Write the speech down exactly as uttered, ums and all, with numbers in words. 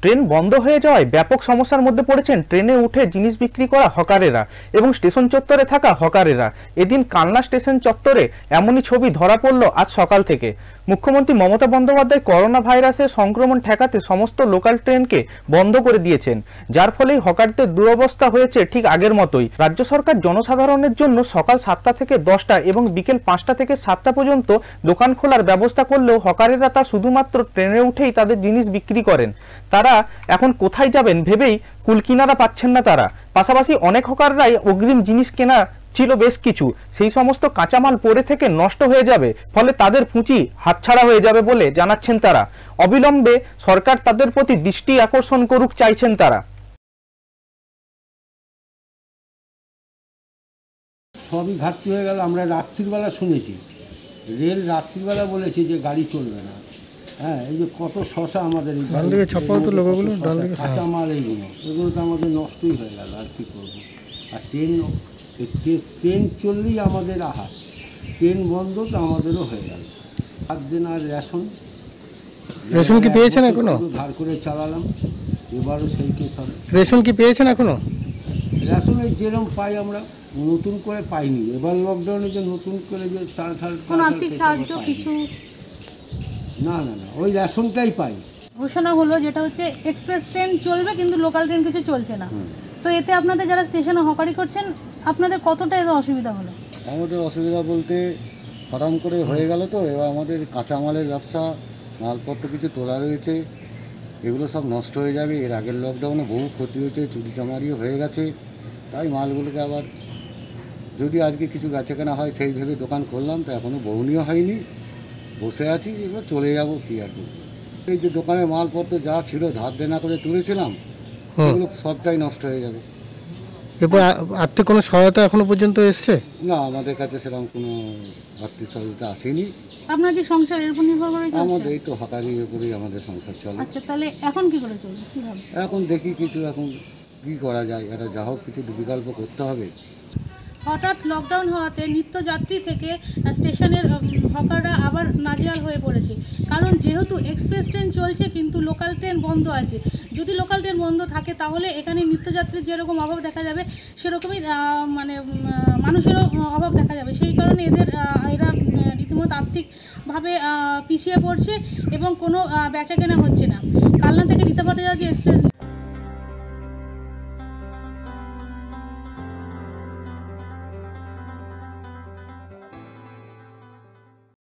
Train বন্ধ হয়ে যাওয়ায় ব্যাপক সমস্যার মধ্যে পড়েছেন ট্রেনে উঠে জিনিস বিক্রি করা হকারেরা এবং স্টেশন চত্বরে থাকা হকারেরা। এদিন কালনা স্টেশন চত্বরে এমনই ছবি ধরা পড়ল আজ সকাল থেকে। মুখ্যমন্ত্রী মমতা বন্দ্যোপাধ্যায় করোনা ভাইরাসের সংক্রমণ ঠেকাতে সমস্ত লোকাল ট্রেনকে বন্ধ করে দিয়েছেন, যার ফলে হকারদের দুরবস্থা হয়েছে ঠিক আগের মতোই। রাজ্য সরকার জনসাধারণের জন্য সকাল সাতটা থেকে দশটা এবং বিকেল পাঁচটা থেকে সাতটা পর্যন্ত দোকান খোলার ব্যবস্থা করলেও হকারেরা তা শুধুমাত্র ট্রেনে উঠেই তাদের জিনিস বিক্রি করেন। তারা এখন কোথায় যাবেন ভেবেই কুলকিনারা পাচ্ছেন না তারা। পাশাপাশি অনেক হকাররাই অগ্রিম জিনিস কেনা ছিল বেশ কিছু, সেই সমস্ত কাঁচামাল পরে থেকে নষ্ট হয়ে যাবে, ফলে তাদের পুঁজি হাতছাড়া হয়ে যাবে বলে জানাচ্ছেন তারা। অবিলম্বে সরকার তাদের প্রতি দৃষ্টি আকর্ষণ করুক চাইছেন তারা। সবই ঘাটতি হয়ে গেল। আমরা রাত্রিবেলা শুনেছি, রেল রাত্রিবেলা বলেছে যে গাড়ি চলবে না। হ্যাঁ, এই যে কত শশা আমাদের কাঁচামাল, এইগুলো এগুলো তো আমাদের নষ্টই হয়ে গেল। আর কী করবো? আর ট্রেন ট্রেন চললেই আমাদের আহার, ট্রেন বন্ধ তো আমাদেরও হয়ে গেল। সাত দিন আর রেশন রেশন কি পেয়েছেন এখনো? ধার করে চালালাম, এবারও সেই কেস হবে। রেশন কি পেয়েছেন এখনো? রেশন এই যেরকম পাই আমরা, নতুন করে পাইনি। এবার লকডাউনে যে নতুন করে যে চাল ঠাল আর্থিক সাহায্য কিছু না না না ওই রেশনটাই পাই। ঘোষণা হলো যেটা হচ্ছে এক্সপ্রেস ট্রেন চলবে কিন্তু লোকাল ট্রেন কিছু চলছে না। তো এতে আপনাদের যারা স্টেশনে হকারি করছেন আপনাদের কতটা এতে অসুবিধা হলো? আমাদের অসুবিধা বলতে হঠাৎ করে হয়ে গেল তো, এবার আমাদের কাঁচামালের ব্যবসা, মালপত্র কিছু তোলা রয়েছে, এগুলো সব নষ্ট হয়ে যাবে। এর আগের লকডাউনে বহু ক্ষতি হয়েছে, চুরি চামারিও হয়ে গেছে। তাই মালগুলোকে আবার যদি আজকে কিছু বেচাকেনা হয় সেই ভেবে দোকান করলাম, তো এখনও বউনিও হয়নি, বসে আছি। এবার চলে যাব কি আর করবো। এই যে দোকানের মালপত্র যা ছিল ধার দেনা করে তুলেছিলাম, এগুলো সবটাই নষ্ট হয়ে যাবে। এরপর আর্থিক কোনো সহায়তা এখনো পর্যন্ত এসছে না, আমাদের কাছে সেরকম কোনো আর্থিক সহায়তা আসেনি। আপনার কি সংসার এর উপর নির্ভর করে চলছে? আমাদের এই তো হকারির উপরেই আমাদের সংসার চলে। আচ্ছা, তাহলে এখন কি করে চলবে, কি ভাবছেন? এখন দেখি কিছু এখন কি করা যায়, এটা যা হোক কিছু বিকল্প করতে হবে। হঠাৎ লকডাউন হওয়াতে নিত্যযাত্রী থেকে স্টেশনের হকাররা আবার নাজেহাল হয়ে পড়েছে, কারণ যেহেতু এক্সপ্রেস ট্রেন চলছে কিন্তু লোকাল ট্রেন বন্ধ আছে। যদি লোকাল ট্রেন বন্ধ থাকে তাহলে এখানে নিত্যযাত্রীর যেরকম অভাব দেখা যাবে সেরকমই মানে মানুষেরও অভাব দেখা যাবে। সেই কারণে এদের এরা রীতিমতো আর্থিকভাবে পিছিয়ে পড়ছে এবং কোনো বেচাকেনা হচ্ছে না। কালনা থেকে রীতা ভট্টাচার্য, এক্সপ্রেস।